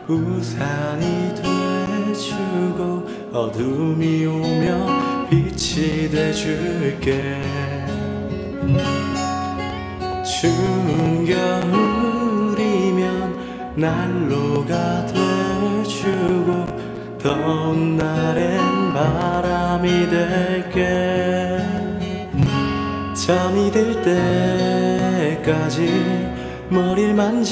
우산이 돼주고 어둠이 오면 빛이 돼줄게. 추운 겨울이면 난로가 돼주고 더운 날엔 바람이 될게. 잠이 들 때까지 머리를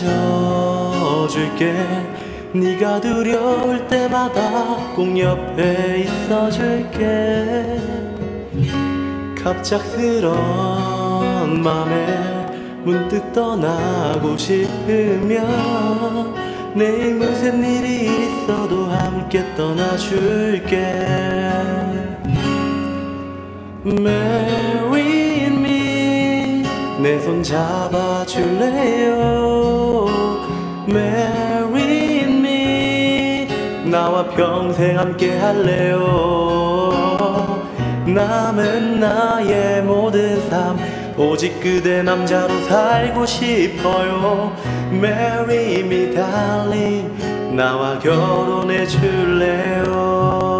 만져줄게. 네가 두려울 때마다 꼭 옆에 있어줄게. 갑작스런 맘에 문득 떠나고 싶으면 내일 무슨 일이 있어도 함께 떠나줄게. Marry me, 내 손 잡아줄래요? Marry me, 나와 평생 함께 할래요? 남은 나의 모든 삶 오직 그대 남자로 살고 싶어요. Marry me darling, 나와 결혼해 줄래요?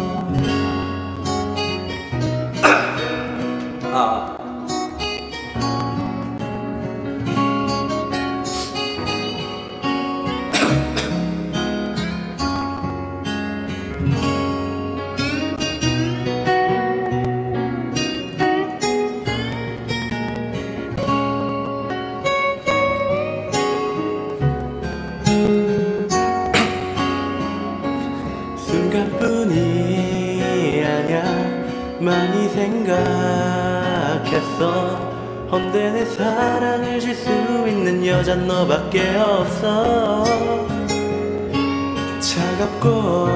순간뿐이 아냐 많이 생각했어. 헌데 내 사랑을 줄 수 있는 여잔 너밖에 없어. 차갑고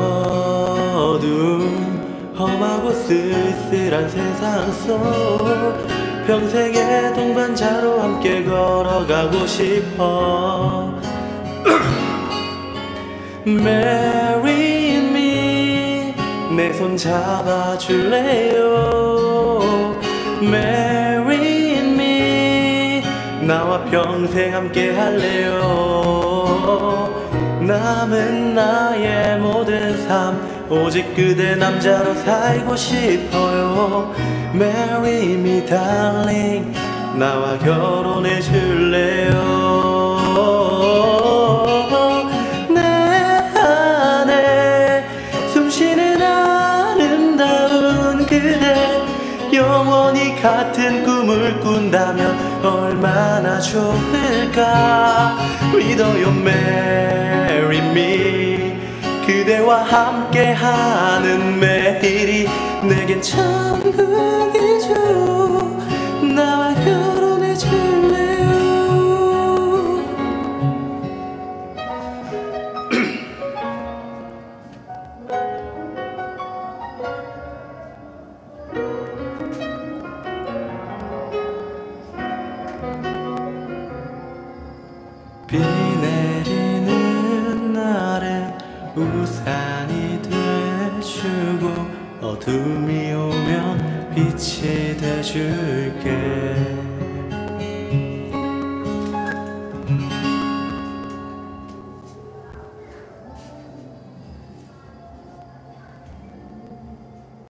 어두운 험하고 쓸쓸한 세상 속 평생의 동반자로 함께 걸어가고 싶어. Marry me, 내 손 잡아줄래요? Marry me, 나와 평생 함께 할래요? 남은 나의 모든 삶 오직 그대 남자로 살고 싶어요. Marry me darling, 나와 결혼해 줄래요? 영원히 같은 꿈을 꾼다면 얼마나 좋을까. 믿어요 Marry me, 그대와 함께하는 매일이 내겐 천국이죠. 나와 결혼해 줄래요? 비 내리는 날엔 우산이 돼주고 어둠이 오면 빛이 돼줄게.